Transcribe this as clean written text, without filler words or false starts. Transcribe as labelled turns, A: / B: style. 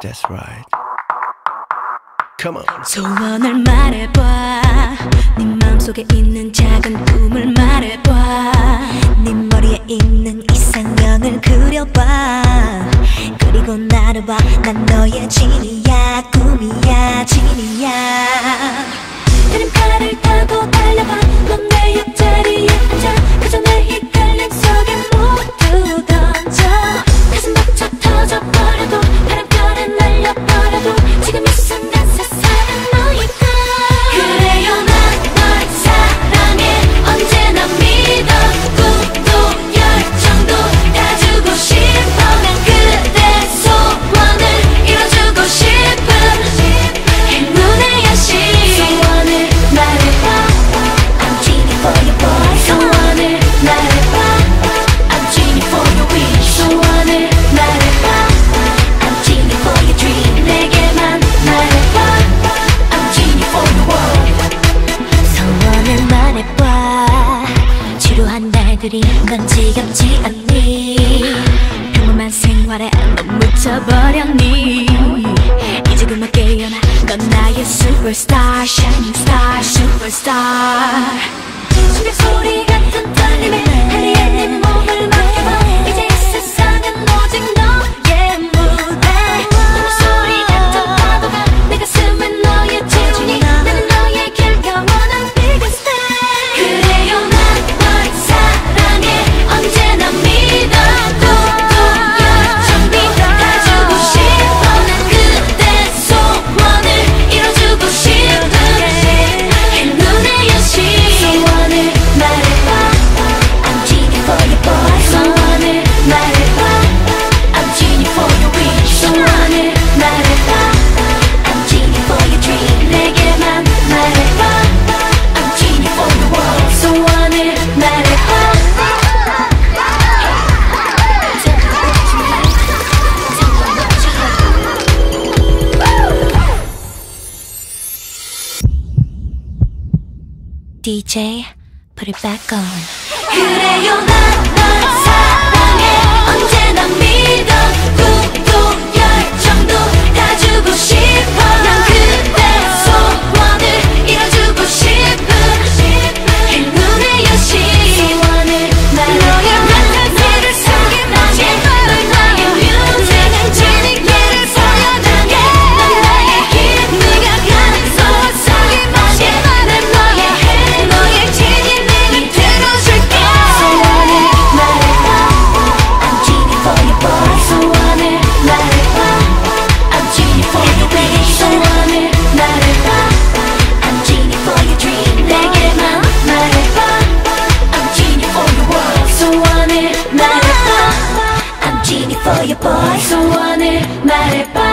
A: That's right. Come on.
B: 소원을 말해봐. 네 마음속에 있는 작은 꿈을 말해봐. 네 머리에 있는 이상형을 그려봐. 그리고 나를 봐. 난 너의 진이야. 꿈이야. 진이야. 그림카를 타고 달려봐. 넌 내 옆자리에 앉아. 그저 내 헷갈림 속에 모두 던져. 가슴 벅차 터져버려도 바람결에 날려버려도 지금 이 순간 세상은 너일까. 그래요 난 널 사랑해. 언제나 믿어. 꿈도 열정도 다 주고 싶어. 난 그대 소원을 이뤄주고 싶은 행운의 여신. 소원을 말해봐. I'm genie for your boy. 소원을 말해봐. I'm genie for your wish. 소원을 말해봐. I'm genie for your dream. 내게만 말해봐. I'm genie for your world. 소원을 말해봐. 지루한 날들이 넌 지겹지 않니? 평범한 생활에 넌 묻혀버렸니? 이제 그만 깨어나. 넌 나의 superstar, shining star, superstar. 심장 소리 같은 떨림에 하리에 네 몸을 맡겨봐. 이제 이 세상은 오직 너의 무대. 너무 소리 같은 파도가 내 가슴에 너의 지중이. 나는 너의 길 영원한 biggest fan. 그래요 난 널 사랑해. 언제나 믿어. 꿈도 열정도 다 주고 싶어. 난 그대 소원을 이뤄주고 싶은 행운의 여신. 소원을 말해봐. I'm genie for your boy. 소원을 말해봐. I'm genie for your wish. 소원을 말해봐. I'm genie for your dream. 내게만 말해봐. I'm genie for your world. 소원을 말해봐. DJ, put it back on. 그래요 난 널 사랑해. 언제나 믿어. 꿈도 열정도 다 주고 싶어. 난 그대 소원을 이뤄주고 싶은 행운의 여신. 소원을 말해. 너의 멘탈을 숨김없이 널 나의 뮤직. 진리를 보여줄게. 넌 나의 길. 네가 가는 소원 숨김없이 내 너의 해. 너의 진리를 들어줄게. 소원을 말해봐. I'm genie for your boy. 소원을 말해봐. I'm genie for your wish. 소원을 말해봐. I'm genie for your dream. 내게만 말해봐. I'm genie for your world. 소원을 말해봐. I'm genie for your boy. 소원을 말해봐.